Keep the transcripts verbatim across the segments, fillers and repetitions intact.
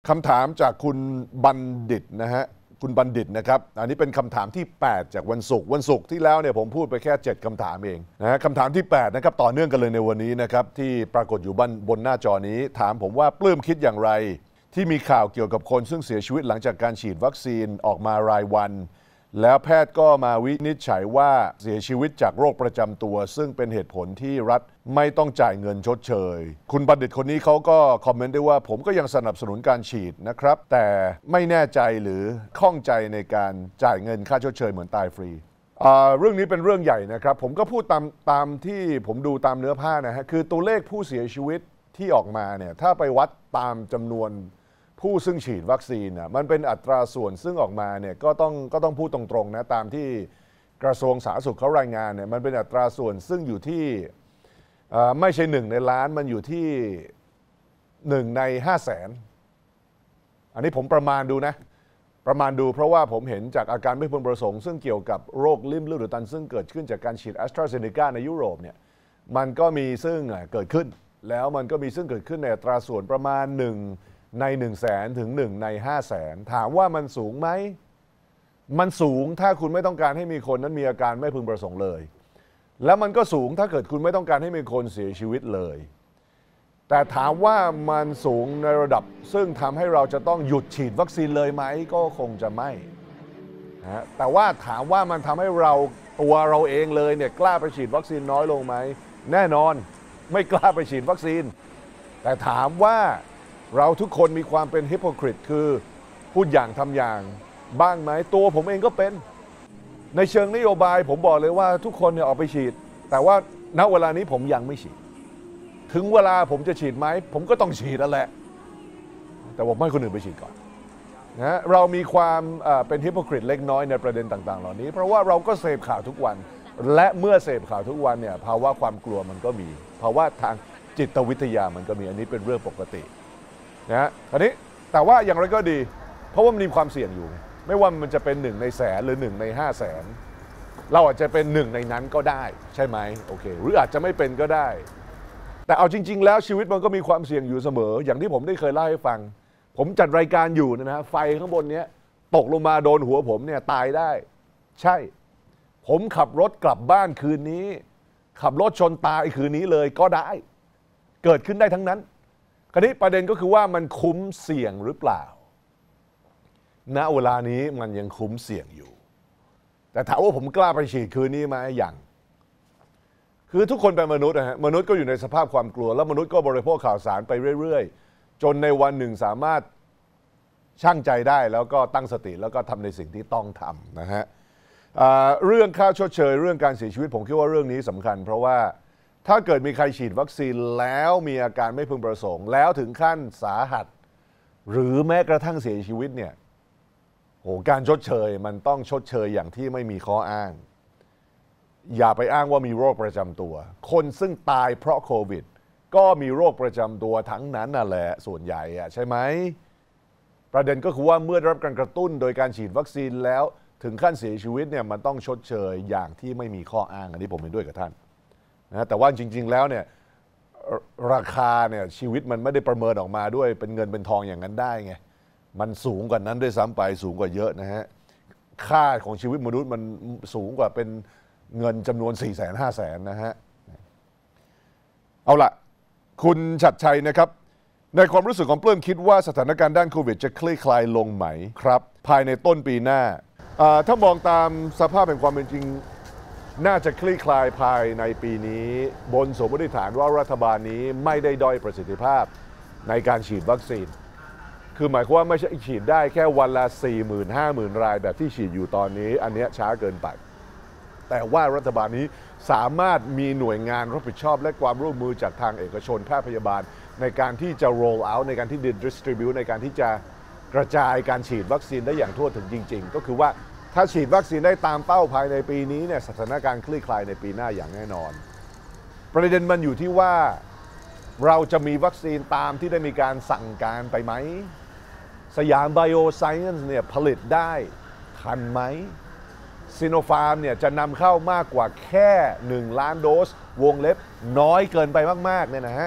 คำถามจากคุณบัณฑิตนะฮะคุณบัณฑิตนะครับอันนี้เป็นคำถามที่แปดจากวันศุกร์วันศุกร์ที่แล้วเนี่ยผมพูดไปแค่เจ็ดคำถามเองนะฮะคำถามที่แปดนะครับต่อเนื่องกันเลยในวันนี้นะครับที่ปรากฏอยู่บนบนหน้าจอนี้ถามผมว่าปลื้มคิดอย่างไรที่มีข่าวเกี่ยวกับคนซึ่งเสียชีวิตหลังจากการฉีดวัคซีนออกมารายวันแล้วแพทย์ก็มาวินิจฉัยว่าเสียชีวิตจากโรคประจำตัวซึ่งเป็นเหตุผลที่รัฐไม่ต้องจ่ายเงินชดเชยคุณบัณฑิตคนนี้เขาก็คอมเมนต์ได้ว่าผมก็ยังสนับสนุนการฉีดนะครับแต่ไม่แน่ใจหรือข้องใจในการจ่ายเงินค่าชดเชยเหมือนตายฟรีเรื่องนี้เป็นเรื่องใหญ่นะครับผมก็พูดตามตามที่ผมดูตามเนื้อผ้านะฮะคือตัวเลขผู้เสียชีวิตที่ออกมาเนี่ยถ้าไปวัดตามจำนวนผู้ซึ่งฉีดวัคซีนน่ะมันเป็นอัตราส่วนซึ่งออกมาเนี่ยก็ต้องก็ต้องพูดตรงๆนะตามที่กระทรวงสาธารณสุขเขารายงานเนี่ยมันเป็นอัตราส่วนซึ่งอยู่ที่ไม่ใช่หนึ่งในล้านมันอยู่ที่หนึ่งในห้าแสนอันนี้ผมประมาณดูนะประมาณดูเพราะว่าผมเห็นจากอาการไม่พึงประสงค์ซึ่งเกี่ยวกับโรคลิ่มเลือดอุดตันซึ่งเกิดขึ้นจากการฉีดแอสตราเซเนกาในยุโรปเนี่ยมันก็มีซึ่งเกิดขึ้นแล้วมันก็มีซึ่งเกิดขึ้นในอัตราส่วนประมาณหนึ่งในหนึ่งแสนถึงหนึ่งในห้าแสนถามว่ามันสูงไหมมันสูงถ้าคุณไม่ต้องการให้มีคนนั้นมีอาการไม่พึงประสงค์เลยแล้วมันก็สูงถ้าเกิดคุณไม่ต้องการให้มีคนเสียชีวิตเลยแต่ถามว่ามันสูงในระดับซึ่งทำให้เราจะต้องหยุดฉีดวัคซีนเลยไหมก็คงจะไม่นะแต่ว่าถามว่ามันทำให้เราตัวเราเองเลยเนี่ยกล้าไปฉีดวัคซีนน้อยลงไหมแน่นอนไม่กล้าไปฉีดวัคซีนแต่ถามว่าเราทุกคนมีความเป็นฮิปโปคริตคือพูดอย่างทำอย่างบ้างไหมตัวผมเองก็เป็นในเชิงนโยบายผมบอกเลยว่าทุกคนเนี่ยออกไปฉีดแต่ว่าณเวลานี้ผมยังไม่ฉีดถึงเวลาผมจะฉีดไหมผมก็ต้องฉีดนั่นแหละแต่ผมให้คนอื่นไปฉีดก่อนนะเรามีความเป็นฮิปโปคริตเล็กน้อยในประเด็นต่างๆเหล่านี้เพราะว่าเราก็เสพข่าวทุกวันและเมื่อเสพข่าวทุกวันเนี่ยภาวะความกลัวมันก็มีภาวะทางจิตวิทยามันก็มีอันนี้เป็นเรื่องปกตินะอันนี้แต่ว่าอย่างไรก็ดีเพราะว่ามันมีความเสี่ยงอยู่ไม่ว่ามันจะเป็นหนึ่งในแสนหรือหนึ่งในห้าแสนเราอาจจะเป็นหนึ่งในนั้นก็ได้ใช่ไหมโอเคหรืออาจจะไม่เป็นก็ได้แต่เอาจริงๆแล้วชีวิตมันก็มีความเสี่ยงอยู่เสมออย่างที่ผมได้เคยเล่าให้ฟังผมจัดรายการอยู่นะฮะไฟข้างบนนี้ตกลงมาโดนหัวผมเนี่ยตายได้ใช่ผมขับรถกลับบ้านคืนนี้ขับรถชนตายคืนนี้เลยก็ได้เกิดขึ้นได้ทั้งนั้นคราวนี้ประเด็นก็คือว่ามันคุ้มเสี่ยงหรือเปล่าณเวลานี้มันยังคุ้มเสี่ยงอยู่แต่ถามว่าผมกล้าไปฉีดคืนนี้ไหมยังคือทุกคนเป็นมนุษย์นะฮะมนุษย์ก็อยู่ในสภาพความกลัวแล้วมนุษย์ก็บริโภคข่าวสารไปเรื่อยๆจนในวันหนึ่งสามารถชั่งใจได้แล้วก็ตั้งสติแล้วก็ทำในสิ่งที่ต้องทำนะฮะเรื่องค่าชดเชยเรื่องการเสียชีวิตผมคิดว่าเรื่องนี้สำคัญเพราะว่าถ้าเกิดมีใครฉีดวัคซีนแล้วมีอาการไม่พึงประสงค์แล้วถึงขั้นสาหัสหรือแม้กระทั่งเสียชีวิตเนี่ยโหการชดเชยมันต้องชดเชยอย่างที่ไม่มีข้ออ้างอย่าไปอ้างว่ามีโรคประจำตัวคนซึ่งตายเพราะโควิดก็มีโรคประจำตัวทั้งนั้นน่ะแหละส่วนใหญ่อะใช่ไหมประเด็นก็คือว่าเมื่อได้รับการกระตุ้นโดยการฉีดวัคซีนแล้วถึงขั้นเสียชีวิตเนี่ยมันต้องชดเชยอย่างที่ไม่มีข้ออ้างอันนี้ผมเห็นด้วยกับท่านนะแต่ว่าจริงๆแล้วเนี่ยราคาเนี่ยชีวิตมันไม่ได้ประเมินออกมาด้วยเป็นเงินเป็นทองอย่างนั้นได้ไงมันสูงกว่านั้นด้วยซ้ำไปสูงกว่าเยอะนะฮะค่าของชีวิตมนุษย์มันสูงกว่าเป็นเงินจำนวน สี่แสน ห้าแสน นะฮะเอาล่ะคุณชัดชัยนะครับในความรู้สึกของเปลื้มคิดว่าสถานการณ์ด้านโควิดจะคลี่คลายลงไหมครับภายในต้นปีหน้าถ้ามองตามสภาพแห่งความเป็นจริงน่าจะคลี่คลายภายในปีนี้บนสมมติฐานว่ารัฐบาลนี้ไม่ได้ด้อยประสิทธิภาพในการฉีดวัคซีนคือหมายความว่าไม่ใช่ฉีดได้แค่วันละ สี่หมื่น ห้าหมื่น รายแบบที่ฉีดอยู่ตอนนี้อันนี้ช้าเกินไปแต่ว่ารัฐบาลนี้สามารถมีหน่วยงานรับผิดชอบและความร่วมมือจากทางเอกชนแพทย์พยาบาลในการที่จะ roll out ในการที่ distribute ในการที่จะกระจายการฉีดวัคซีนได้อย่างทั่วถึงจริงๆก็คือว่าถ้าฉีดวัคซีนได้ตามเป้าภายในปีนี้เนี่ยสถานการณ์คลี่คลายในปีหน้าอย่างแน่นอนประเด็นมันอยู่ที่ว่าเราจะมีวัคซีนตามที่ได้มีการสั่งการไปไหมสยามไบโอไซเอนซ์เนี่ยผลิตได้ทันไหมซิโนฟาร์มเนี่ยจะนำเข้ามากกว่าแค่หนึ่งล้านโดสวงเล็บน้อยเกินไปมากๆเนี่ยนะฮะ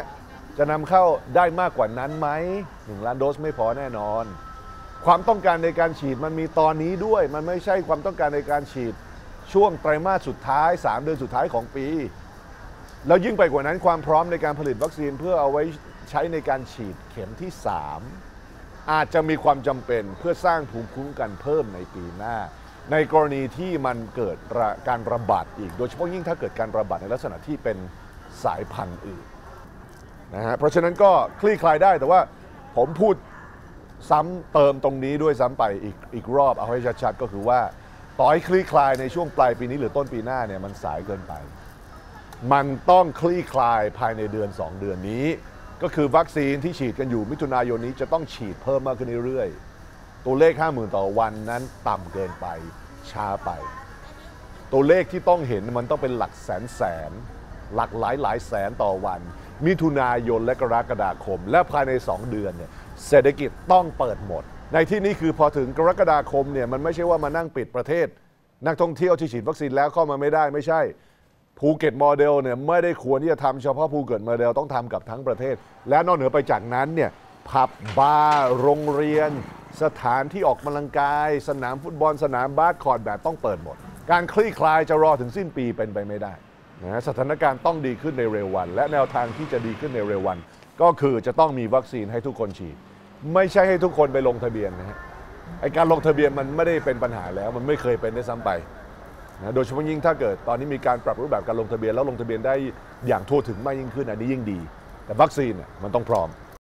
จะนำเข้าได้มากกว่านั้นไหมหนึ่งล้านโดสไม่พอแน่นอนความต้องการในการฉีดมันมีตอนนี้ด้วยมันไม่ใช่ความต้องการในการฉีดช่วงไตรมาสสุดท้ายสามเดือนสุดท้ายของปีแล้วยิ่งไปกว่านั้นความพร้อมในการผลิตวัคซีนเพื่อเอาไว้ใช้ในการฉีดเข็มที่สามอาจจะมีความจำเป็นเพื่อสร้างภูมิคุ้มกันเพิ่มในปีหน้าในกรณีที่มันเกิดการระบาดอีกโดยเฉพาะยิ่งถ้าเกิดการระบาดในลักษณะที่เป็นสายพันธุ์อื่นนะฮะเพราะฉะนั้นก็คลี่คลายได้แต่ว่าผมพูดซ้ำเติมตรงนี้ด้วยซ้ำไปอีกอีกรอบเอาให้ชัดๆก็คือว่าต่อให้คลี่คลายในช่วงปลายปีนี้หรือต้นปีหน้าเนี่ยมันสายเกินไปมันต้องคลี่คลายภายในเดือนสองเดือนนี้ก็คือวัคซีนที่ฉีดกันอยู่มิถุนายนนี้จะต้องฉีดเพิ่มมากขึ้นเรื่อยๆตัวเลข ห้าหมื่น ต่อวันนั้นต่ำเกินไปช้าไปตัวเลขที่ต้องเห็นมันต้องเป็นหลักแสนแสนหลักหลายหลายแสนต่อวันมิถุนายนและกรกฎาคมและภายในสองเดือนเนี่ยเศรษฐกิจต้องเปิดหมดในที่นี้คือพอถึงกรกฎาคมเนี่ยมันไม่ใช่ว่ามานั่งปิดประเทศนักท่องเที่ยวที่ฉีดวัคซีนแล้วเข้ามาไม่ได้ไม่ใช่ภูเก็ตโมเดลเนี่ยไม่ได้ควรที่จะทำเฉพาะภูเก็ตโมเดลต้องทำกับทั้งประเทศและนอกเหนือไปจากนั้นเนี่ยผับบาร์โรงเรียนสถานที่ออกกำลังกายสนามฟุตบอลสนามบาสคอร์ตแบบต้องเปิดหมดการคลี่คลายจะรอถึงสิ้นปีเป็นไปไม่ได้นะสถานการณ์ต้องดีขึ้นในเร็ววันและแนวทางที่จะดีขึ้นในเร็ววันก็คือจะต้องมีวัคซีนให้ทุกคนฉีดไม่ใช่ให้ทุกคนไปลงทะเบียนนะฮะไอการลงทะเบียนมันไม่ได้เป็นปัญหาแล้วมันไม่เคยเป็นได้ซ้ำไปนะโดยเฉพาะยิ่งถ้าเกิดตอนนี้มีการปรับรูปแบบการลงทะเบียนแล้วลงทะเบียนได้อย่างทั่วถึงมากยิ่งขึ้นอันนี้ยิ่งดีแต่วัคซีนเนี่ยมันต้องพร้อม